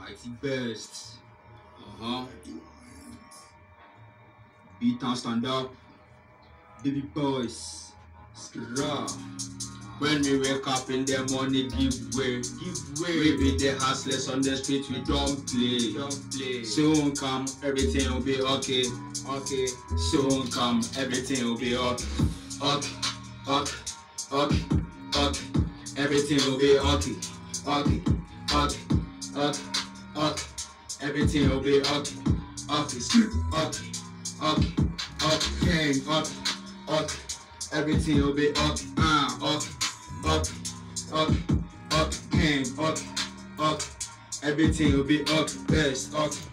Mighty best. Beat and stand up. Baby boys. Skra. When we wake up in the morning, give way. We be the hustlers on the street, we don't play. Soon come, everything will be okay. Soon come, everything will be okay. Everything will be okay. Everything will be okay. Everything will be everything will be best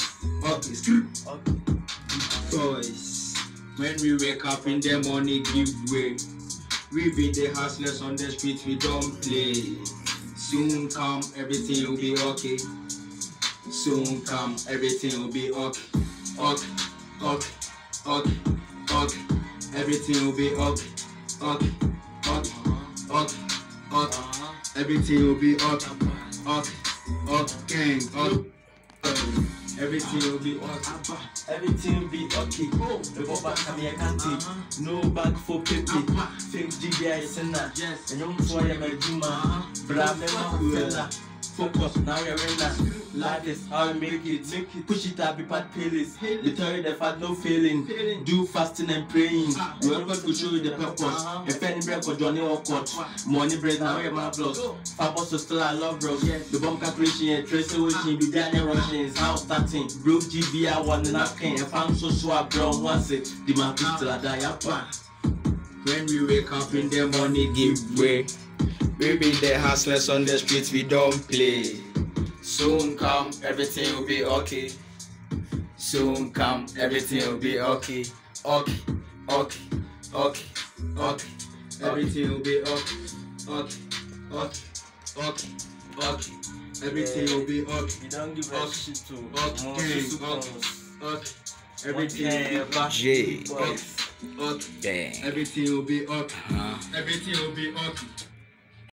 boys. When we wake up in the morning, give way. We be the hustlers on the street, we don't play. Soon come, everything will be okay. Soon come, everything will be okay. Everything will be okay. Everything will be everything will be okay. Everything will be okay. The Boba Kamia Kanti, no bag for Pepe. Think GBI is in that. And young boy, I'm a Juma. Brahma, focus, now you're in that. Life is how you make it. Push it up, be part playlist. You tell you the fact, no failing. Do fasting and praying. Whoever will show you the purpose. If any bread for Johnny or Court. Money bread, now you're my blood. Fabos is still I love, bro. The bomb calculation and trace wishing. Be Daniel Russian is how starting. Broke GBI one and half can. If I'm so swap, bro, once it. Demarkus till I die. When we wake up in the morning, give way. We be the hustlers on the streets, we don't play. Soon come, everything will be okay. Soon come, everything will be okay. Everything will be okay. Everything will be okay. You don't give a shit to Everything will be okay. Everything will be okay. Everything will be okay.